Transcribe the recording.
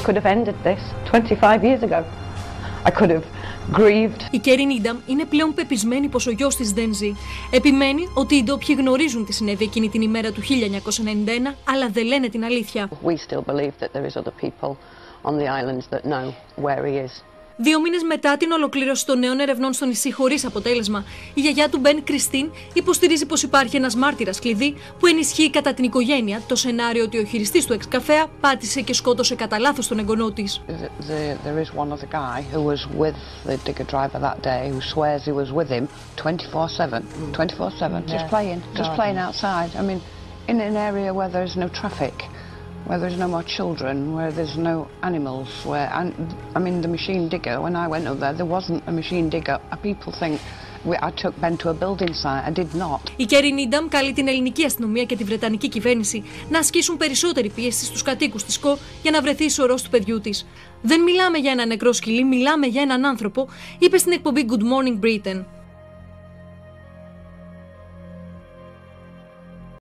could have ended this 25 years ago. I could have grieved. Η Κέρι Νίνταμ είναι πλέον πεπισμένη πως ο γιος της δεν ζει. Επιμένει ότι οι ντόπιοι γνωρίζουν τι συνέβη εκείνη την ημέρα του 1991, αλλά δεν λένε την αλήθεια. We still believe that there is other people on the islands that know where he is. 2 μήνες μετά την ολοκλήρωση των νέων ερευνών στο νησί χωρίς αποτέλεσμα, η γιαγιά του Μπεν, Κριστίν, υποστηρίζει πως υπάρχει ένας μάρτυρας κλειδί που ενισχύει κατά την οικογένεια το σενάριο ότι ο χειριστής του εξκαφέα πάτησε και σκότωσε κατά λάθος τον εγγονό της. There is one other guy who was with the digger driver that day who swears he was with him 24/7, 24/7, just playing outside. I mean, in an area where there is no traffic. Where there's no more children, where there's no animals, I mean the machine digger, when I went up there wasn't a machine digger. People think I took Ben to a building site, I did not. Η Κέρι Νίνταμ καλεί την ελληνική αστυνομία και τη βρετανική κυβέρνηση να ασκήσουν περισσότερη πίεση στους κατοίκους της ΚΟ για να βρεθεί η σωρός του παιδιού της. «Δεν μιλάμε για ένα νεκρό σκυλί, μιλάμε για έναν άνθρωπο», είπε στην εκπομπή Good Morning Britain.